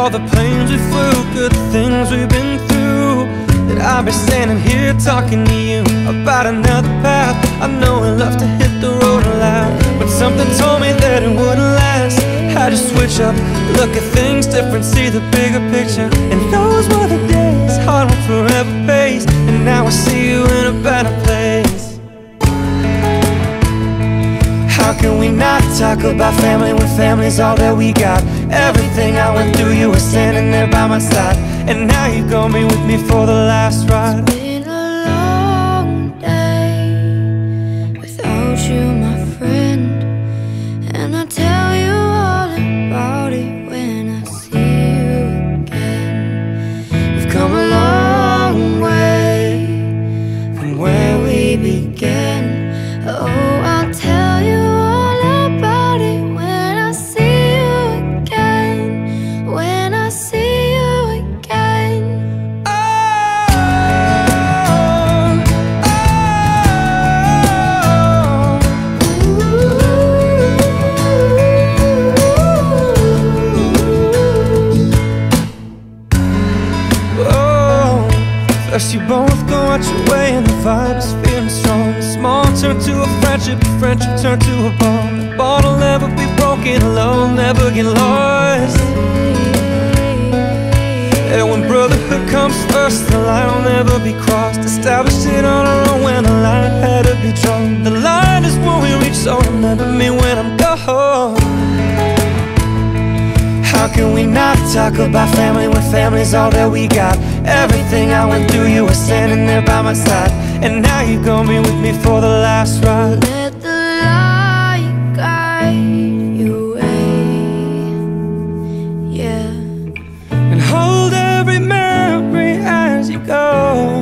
all the planes we flew, good things we've been through, that I'll be standing here talking to you about another path. I know I love to hit the road and laugh, but something told me that it wouldn't last. Had to switch up, look at things different, see the bigger picture. And those were the days, hard one forever pays. And now I see you in a better place. How can we not talk about family when family's all that we got? Everything I went through, you were standing there by my side. And now you're gonna be with me for the last ride. It's been a long day without you, my friend, and I tell you all about it when I see you again. We've come a long way from where we began. Oh, I'll tell you all about it when I see you again. When I see you again. First you both go out your way and the vibe is feeling strong. Small turn to a friendship turn to a bond. The bond will never be broken, love will never get lost. And when brotherhood comes first, the line will never be crossed. Established it on our own when the line had to be drawn. The line is when we reach, so remember me when I'm gone. How can we not talk about family when family's all that we got? Everything I went through, you were standing there by my side. And now you're gonna be with me for the last ride. Let the light guide your way, yeah. And hold every memory as you go.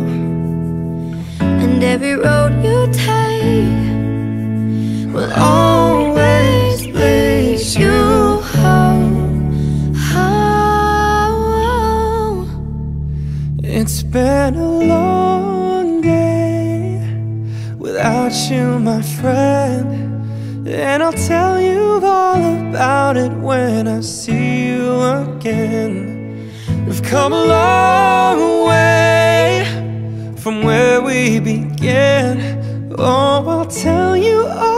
And every road you take will always lead you home. It's been a long day without you, my friend, and I'll tell you all about it when I see you again. We've come a long way from where we began. Oh, I'll tell you all